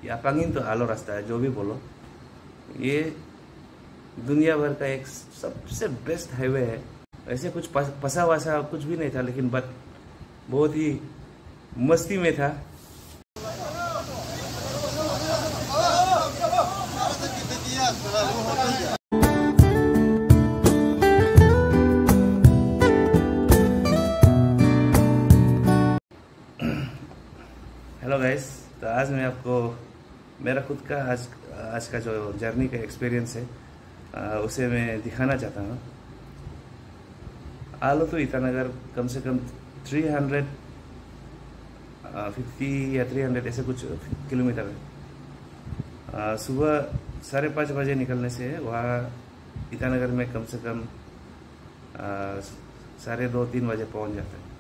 या पांगिन तो आलो रास्ता है, जो भी बोलो। ये दुनिया भर का एक सबसे बेस्ट हाईवे है। ऐसे कुछ पसा वसा कुछ भी नहीं था, लेकिन बट बहुत ही मस्ती में था। हेलो गाइस, तो आज मैं आपको मेरा खुद का आज का जो जर्नी का एक्सपीरियंस है उसे मैं दिखाना चाहता हूँ। आलो तो ईटानगर कम से कम 350 या 300 ऐसे कुछ किलोमीटर है। सुबह 5:30 बजे निकलने से वहाँ ईटानगर में कम से कम 2:30-3 बजे पहुँच जाते हैं।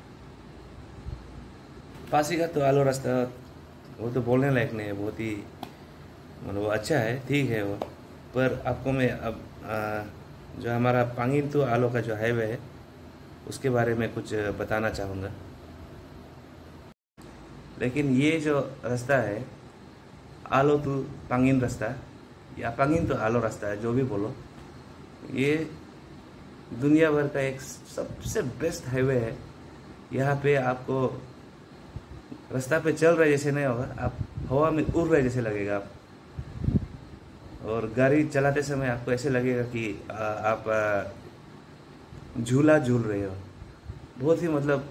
पासीघाट तो आलो रास्ता वो तो बोलने लायक नहीं है, बहुत ही मतलब अच्छा है, ठीक है वो। पर आपको मैं अब जो हमारा पांगिन तो आलो का जो हाईवे है उसके बारे में कुछ बताना चाहूँगा। लेकिन ये जो रास्ता है आलो तो पांगिन रास्ता या पांगिन तो आलो रास्ता है, जो भी बोलो, ये दुनिया भर का एक सबसे बेस्ट हाईवे है। यहाँ पे आपको रास्ता पे चल रहे जैसे नहीं होगा, आप हवा में उड़ रहे जैसे लगेगा आप। और गाड़ी चलाते समय आपको ऐसे लगेगा कि आप झूला झूल रहे हो। बहुत ही मतलब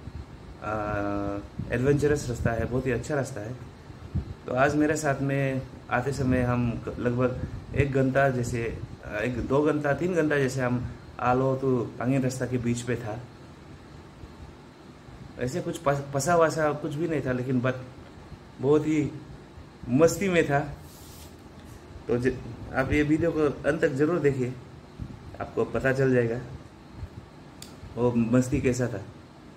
एडवेंचरस रास्ता है, बहुत ही अच्छा रास्ता है। तो आज मेरे साथ में आते समय हम लगभग 1 घंटा जैसे 2 घंटा 3 घंटा जैसे हम आलो तो पांगिन रास्ता के बीच पे था। ऐसे कुछ पसा वसा कुछ भी नहीं था, लेकिन बट बहुत ही मस्ती में था। तो आप ये वीडियो को अंत तक जरूर देखिए, आपको पता चल जाएगा वो मस्ती कैसा था।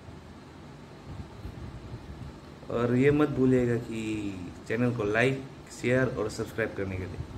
और ये मत भूलिएगा कि चैनल को लाइक, शेयर और सब्सक्राइब करने के लिए।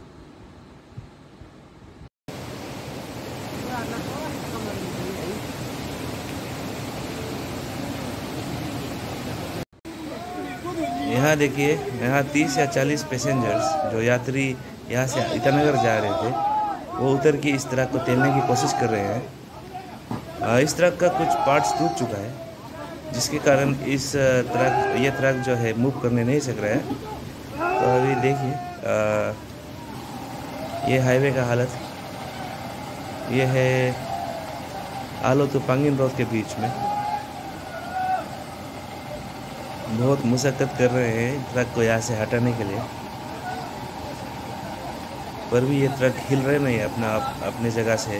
यहाँ देखिए, यहाँ 30 या 40 पैसेंजर्स जो यात्री यहाँ से ईटानगर जा रहे थे, वो उतर के इस ट्रक को टेलने की कोशिश कर रहे हैं। इस ट्रक का कुछ पार्ट्स टूट चुका है, जिसके कारण ये ट्रक जो है मूव करने नहीं सक रहा है। तो अभी देखिए ये हाईवे का हालत, ये है आलो तो पांगिन रोड के बीच में। बहुत मुशक्कत कर रहे हैं ट्रक को यहाँ से हटाने के लिए, पर भी ये ट्रक हिल रहे नहीं अपने जगह से।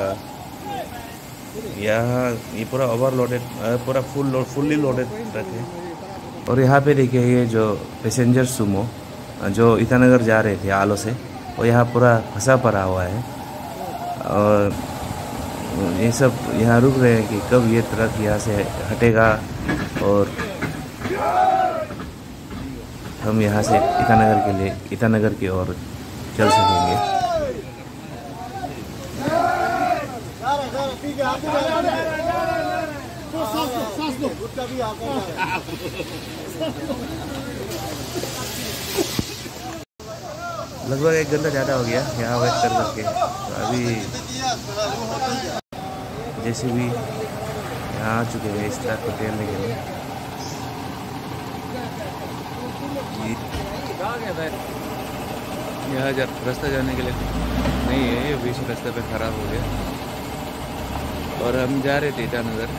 यहाँ ये पूरा ओवरलोडेड, पूरा फुल्ली लोडेड ट्रक है। और यहाँ पे देखिए ये जो पैसेंजर सुमो जो ईटानगर जा रहे थे आलो से, वो यहाँ पूरा फंसा पड़ा हुआ है। और ये सब यहाँ रुक रहे हैं कि कब ये ट्रक यहाँ से हटेगा और हम यहाँ से ईटानगर की ओर चल सकेंगे। लगभग 1 घंटा ज़्यादा हो गया यहाँ वेट कर करके। तो अभी जैसे भी यहाँ आ चुके हैं इस ट्रक को टेलने के लिए। यहाँ रास्ता जाने के लिए नहीं है, ये बीच रास्ते पे खराब हो गया और हम जा रहे थे ईटानगर।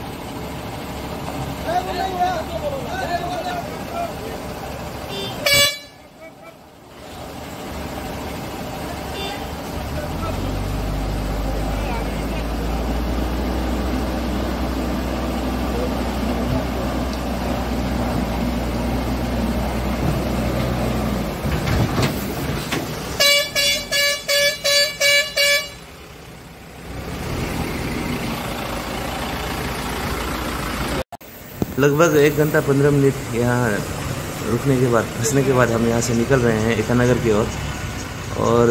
लगभग 1 घंटा 15 मिनट यहाँ रुकने के बाद, फंसने के बाद हम यहाँ से निकल रहे हैं ईटानगर की ओर। और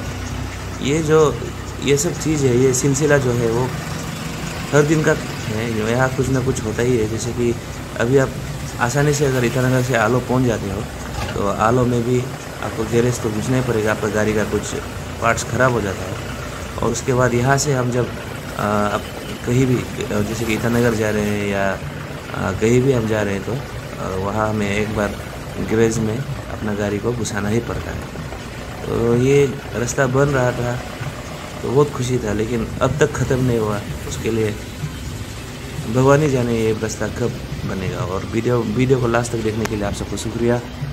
ये सब चीज़ है, ये सिलसिला जो है वो हर दिन का है। यहाँ कुछ ना कुछ होता ही है। जैसे कि अभी आप आसानी से अगर ईटानगर से आलो पहुँच जाते हो तो आलो में भी आपको गैरेज तो घुसना ही पड़ेगा, आपका गाड़ी का कुछ पार्ट्स ख़राब हो जाता है। और उसके बाद यहाँ से हम जब अब कहीं भी जैसे कि ईटानगर जा रहे हैं या कहीं भी हम जा रहे हैं तो वहाँ हमें एक बार गैरेज में अपना गाड़ी को घुसाना ही पड़ता है। तो ये रास्ता बन रहा था तो बहुत खुशी था, लेकिन अब तक ख़त्म नहीं हुआ। उसके लिए भगवान ही जाने ये रास्ता कब बनेगा। और वीडियो को लास्ट तक देखने के लिए आप सबको शुक्रिया।